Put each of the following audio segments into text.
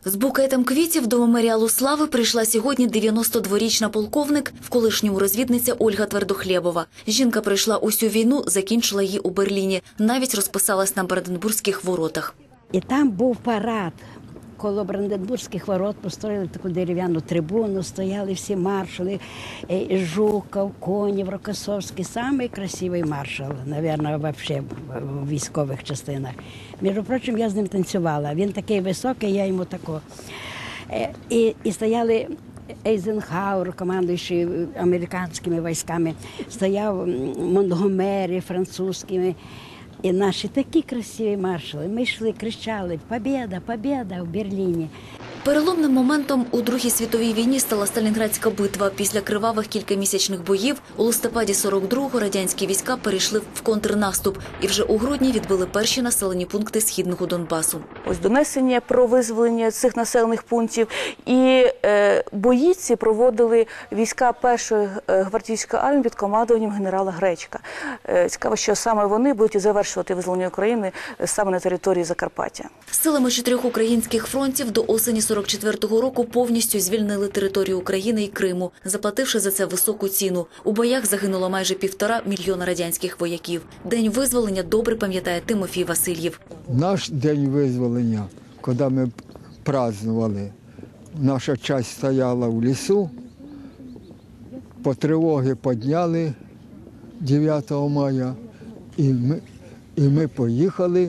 З букетом квітів до меморіалу слави прийшла сьогодні 92-річна полковник, в колишньому розвідниця Ольга Твердохлєбова. Жінка прийшла усю війну, закінчила її у Берліні. Навіть розписалась на Бранденбурзьких воротах. І там був парад. Коло Бранденбурзьких ворот построїли таку дерев'яну трибуну, стояли всі маршали, Жуков, Конєв, Рокосовський. Самий красивий маршал, мабуть, вообще в військових частинах. Між прочим, я з ним танцювала. Він такий високий, я йому тако. І стояли Ейзенхауер, командуючий американськими військами, стояв Монтгомері, французькими. І наші такі красиві маршали. Ми йшли, кричали «Побєда! Побєда!» в Берліні. Переломним моментом у Другій світовій війні стала Сталінградська битва. Після кривавих кількамісячних боїв у листопаді 42-го радянські війська перейшли в контрнаступ і вже у грудні відбили перші населені пункти Східного Донбасу. Ось донесення про визволення цих населених пунктів. І бої ці проводили війська першої гвардійської армії під командуванням генерала Гречка. Цікаво, що саме вони будуть і завершувати визволення України саме на території Закарпаття. Силами 4 українських фронтів до осені 44-го року повністю звільнили територію України і Криму, заплативши за це високу ціну. У боях загинуло майже 1,5 мільйона радянських вояків. День визволення добре пам'ятає Тимофій Васильєв. Наш день визволення, коли ми празднували, наша частина стояла в лісу, по тривоги підняли 9 мая, і ми поїхали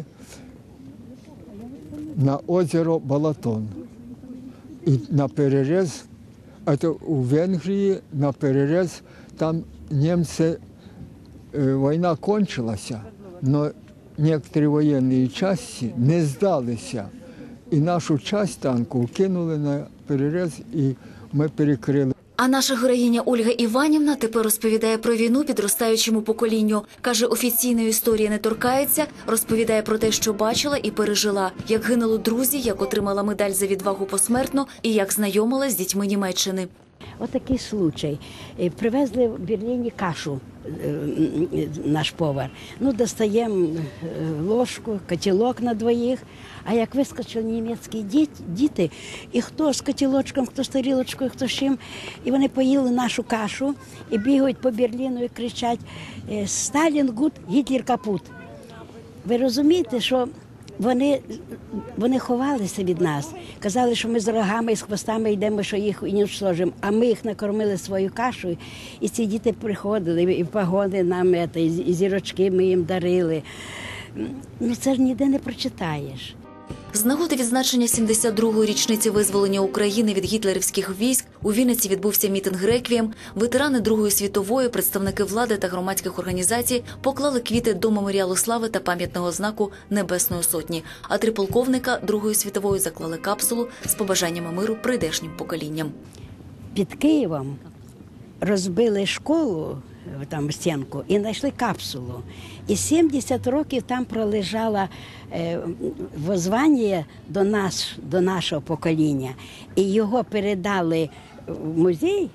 на озеро Балатон. І на переріз, це у Венгрії, на переріз, там німці, війна кончилася, але некоторі воєнні частини не здалися. І нашу частину танку кинули на переріз, і ми перекрили. А наша героїня Ольга Іванівна тепер розповідає про війну підростаючому поколінню. Каже, офіційної історії не торкається, розповідає про те, що бачила і пережила. Як гинули друзі, як отримала медаль за відвагу посмертно і як знайомилась з дітьми Німеччини. Отакий случай. Привезли в Берліні кашу, наш повар. Достаємо ложку, котілок на двоїх. А як вискочили німецькі діти, і хто з котілочком, хто з тарілочкою, хто з чим, і вони поїли нашу кашу, і бігають по Берліну і кричать «Сталін гуд, Гітлер капут». Ви розумієте, що вони ховалися від нас, казали, що ми з рогами і з хвостами йдемо, що їх уничтожимо, а ми їх накормили свою кашою, і ці діти приходили, і погони нам, і зірочки ми їм дарили. Це ж ніде не прочитаєш. З нагоди відзначення 72-ї річниці визволення України від гітлерівських військ у Вінниці відбувся мітинг-реквієм. Ветерани Другої світової, представники влади та громадських організацій поклали квіти до меморіалу слави та пам'ятного знаку Небесної Сотні. А 3 полковника Другої світової заклали капсулу з побажаннями миру прийдешнім поколінням. Під Києвом розбили школу, там стінку, і знайшли капсулу. І 70 років там пролежало воззвання до нашого покоління. І його передали в музей.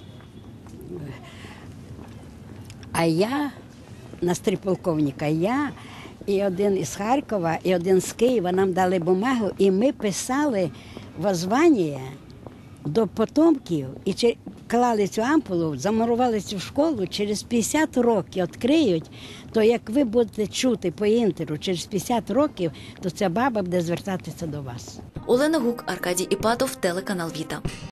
А я, нас 3 полковника, я і один із Харкова, і один з Києва, нам дали бумагу, і ми писали воззвання до потомків і клали цю ампулу, замурували цю школу, через 50 років відкриють, то як ви будете чути по інтеру через 50 років, то ця баба буде звертатися до вас. Олена Гук, Аркадій Іпатов, телеканал «Віта».